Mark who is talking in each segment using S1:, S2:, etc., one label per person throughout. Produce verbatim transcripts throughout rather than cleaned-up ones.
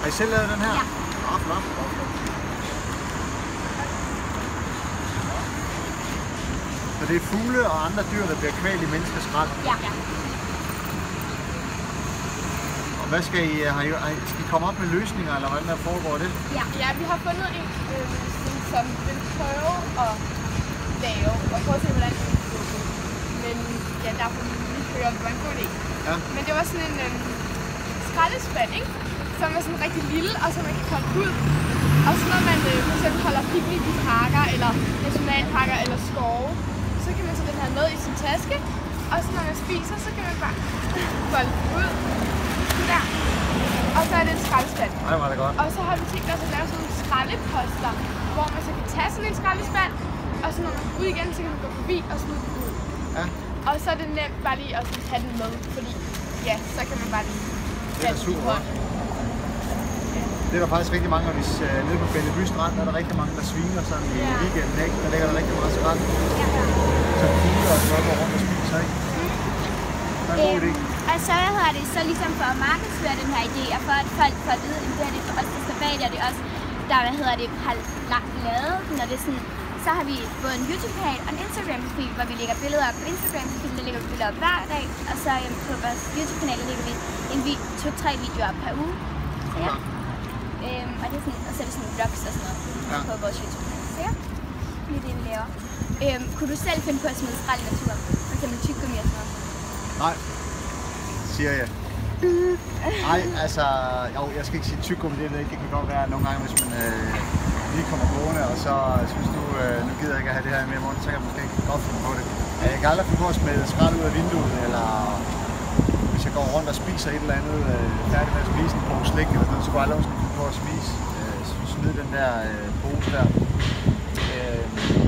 S1: Har I selv lavet den her?
S2: Ja.
S1: Åh, flot. Så det er fugle og andre dyr, der bliver kvalt i menneskers skrald?
S2: Ja.
S1: Og hvad skal I, har I, skal I komme op med løsninger, eller hvordan der foregår det?
S2: Ja,
S3: Ja, vi har fundet en øh, løsning, som vil prøve at lave, og prøve at se, hvordan det går. Men ja, derfor vil vi lige høre, om det var en god idé.
S1: Ja.
S3: Men det var sådan en øh, skraldespand, ikke? Som er sådan rigtig lille, og som man kan kolde ud. Og så når man øh, for eksempel holder picnic i parker, eller nationalparker, eller skove, så kan man tage den her med i sin taske. Og så når man spiser, så kan man bare folde den ud. Så der. Og så er det en skraldespand.
S1: Ej, var det godt.
S3: Og så har vi tænkt os at lave sådan nogle skraldeposter, hvor man så kan tage sådan en skraldespand, og så når man går ud igen, så kan man gå forbi og smide den ud.
S1: Ja.
S3: Og så er det nemt bare lige at tage den med, fordi ja, så kan man bare lige
S1: Det er super godt. Det er der faktisk rigtig mange, og hvis uh, nede på Bellevue Strand, der er der rigtig mange, der sviner sådan i
S3: Ja.
S1: weekenden, ikke? Der ligger der rigtig meget skrald.
S2: Ja.
S1: Så fugle og folk går rundt og spiser, ikke? Det er en god idé.
S2: Øhm, og så hvad hedder det så ligesom for at markedsføre den her idé, og for at folk får at vide, at det her det er for os, der står bag det, og det er os, der hvad hedder det, har lagt lavet den, og det er sådan, så har vi både en YouTube-kanal og en Instagram-profil, hvor vi lægger billeder op. På Instagram-profilen der lægger vi billeder op hver dag, og så øhm, på vores YouTube-kanal der lægger vi en to-tre videoer op per uge. Så ja. Øhm, og, det er sådan, og så er det sådan vlogs og sådan noget
S1: Ja.
S2: på vores YouTube-kanal. Så ja, det er det, vi laver. Øhm, kunne du selv finde på at smide skrald i naturen? For eksempel tyggegummi og sådan noget?
S1: Nej, siger jeg. Nej, altså, jo, jeg skal ikke sige tyggegummi, det, det kan godt være nogle gange, hvis man øh, lige kommer gående, og så synes du, øh, nu gider jeg ikke at have det her med i munden, så kan jeg måske ikke godt finde på det. Jeg kan aldrig finde på at smide skrald ud af vinduet, eller hvis jeg går rundt og spiser et eller andet, øh, færdig med at spise en pose slik eller sådan noget, så går jeg aldrig også finde på at spise, øh, smide den der øh, pose der. Øh,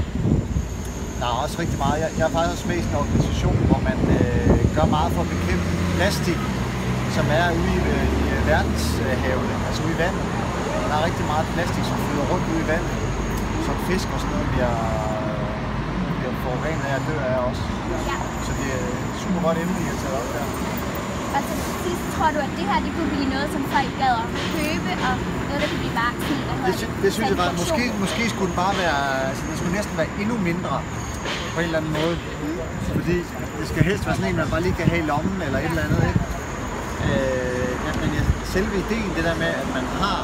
S1: der er også rigtig meget. Jeg, jeg er faktisk også med i en organisation, hvor man øh, gør meget for at bekæmpe plastik, som er ude i, øh, i øh, verdenshavene, altså ude i vandet. Og der er rigtig meget plastik, som flyder rundt ude i vandet, som fisk og sådan noget bliver, bliver forurenet af og dør af også.
S2: Ja.
S1: Så det er super godt emne, I har taget op der.
S2: Og til sidst, tror du, at det her det kunne blive noget, som folk gad at købe, og noget, der kunne blive bare sådan, hvad hedder
S1: Det, sy- det synes jeg var, måske, måske skulle den bare være, altså det skulle næsten være endnu mindre på en eller anden måde. Fordi det skal helst være sådan en, man bare lige kan have i lommen eller et eller andet, ikke? Øh, ja, men ja, selve ideen, det der med, at man har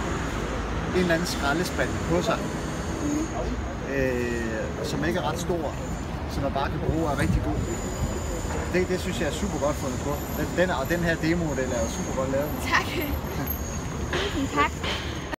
S1: en eller anden skraldespand på sig, øh, som ikke er ret stor, som man bare kan bruge, er rigtig god. Det, det synes jeg er super godt fundet på. Den, den, og den her demo-model er jo super godt lavet.
S3: Tak.
S2: Tusind tak.